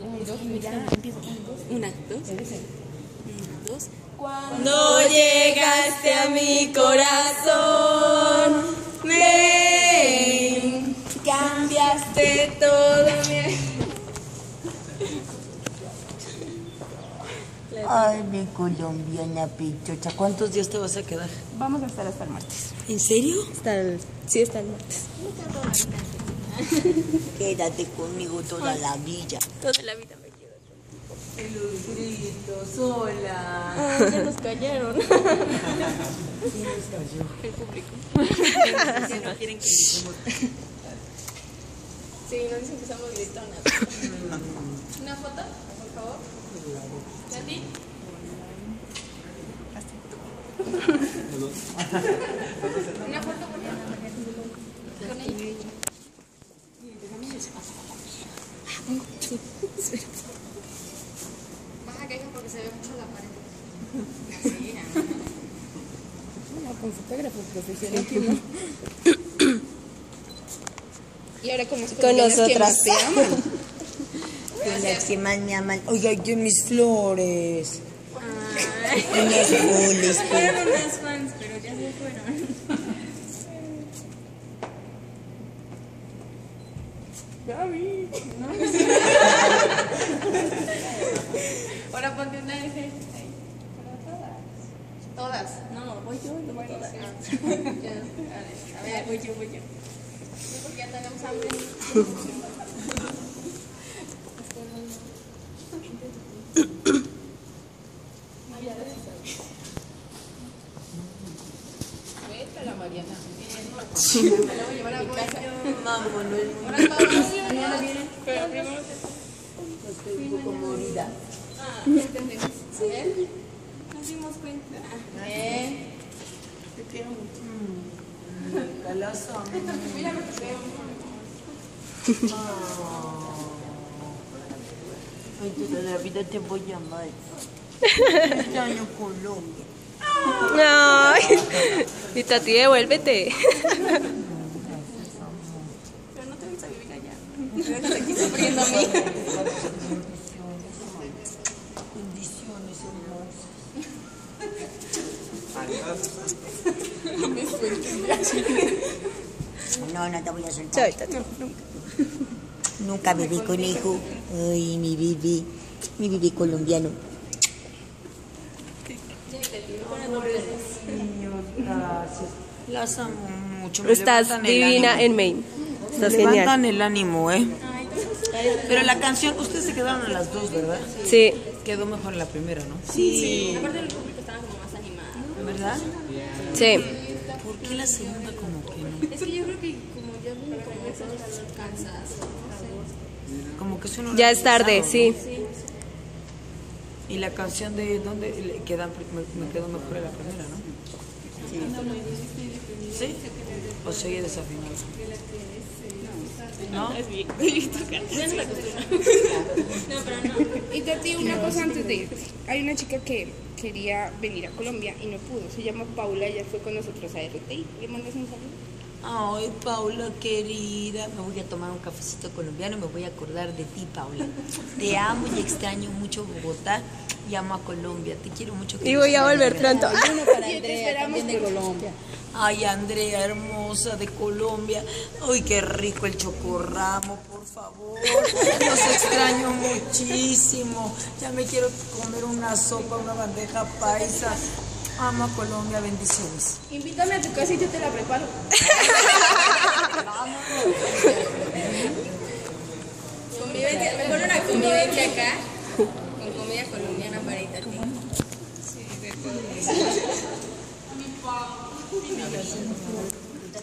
Una, dos. Dos. Cuando llegaste a mi corazón, me cambiaste todo Ay, mi colombiana pichocha. ¿Cuántos días te vas a quedar? Vamos a estar hasta el martes. ¿En serio? Sí, hasta el martes. Quédate conmigo toda la vida. Toda la vida me quedo. los gritos, hola. Ay, ya nos callaron. ¿Quién nos cayó? El público. Si no quieren que gritemos. Sí, nos dicen que somos gritonas. ¿Una foto, por favor? ¿Y a ti? Una foto con ella. Con ella. Baja queja porque se ve mucho la pared. Sí, no, con fotógrafo profesional. Y ahora con nosotras. te aman. Con las que más me aman. Oiga, yo mis flores. Ay. Unas flores. Fueron unas fans, pero ya se fueron. Gaby, no. Ahora ponte una F. Ahí. Pero todas. No, voy yo, no voy todas. Ya, a ver, voy yo. Sí, porque ya tenemos hambre. Vete a la Mariana. Me la voy a llevar a mi casa. Vámonos. Ahora vamos. Pero primero Estoy un poco morida. ya entendemos. A ver. Nos dimos cuenta. Te quiero mucho. Calazo. Mira lo que veo. Ay, toda la vida te voy a amar. Extraño Colombia. Ay, y Tati, devuélvete. Pero no te vas a vivir allá. Me dejas aquí sufriendo a mí. Condiciones hermosas. No te voy a soltar. Chao, Tati. Nunca bebé conejo. Ay, mi bebé colombiano. Señor, gracias. Las amo mucho. Me Estás levantan el divina ánimo. en Maine. Estás Me genial. levantan el ánimo, Pero la canción, ustedes se quedaron a las dos, ¿verdad? Sí. Quedó mejor la primera, ¿no? Sí. Aparte el público estaba como más animado. ¿Verdad? Sí. ¿Por qué la segunda como que no? Es que yo creo que como ya como todos cansados. Como que suena Ya es tarde, sí. Y la canción de dónde me quedó mejor la primera, ¿no? Sí. O se oye desafinado. ¿No? Es bien. Ya no la acostumbro. No, pero no. Y Tati, una cosa antes de ir. Hay una chica que quería venir a Colombia y no pudo. Se llama Paula, ella fue con nosotros a RTI. ¿Le mandas un saludo? Ay, Paula querida, me voy a tomar un cafecito colombiano y me voy a acordar de ti, Paula. Te amo y extraño mucho Bogotá y amo a Colombia. Te quiero mucho. Y voy a volver pronto. Uno para Andrea, también de Colombia. Ay, Andrea, hermosa de Colombia. Ay, qué rico el chocorramo, por favor. Los extraño muchísimo. Ya me quiero comer una sopa, una bandeja paisa. Amo a Colombia, bendiciones. Invítame a tu casa y yo te la preparo. Convivencia, mejor una convivencia acá con comida colombiana para Itati. Sí, de todo. Mi Pau.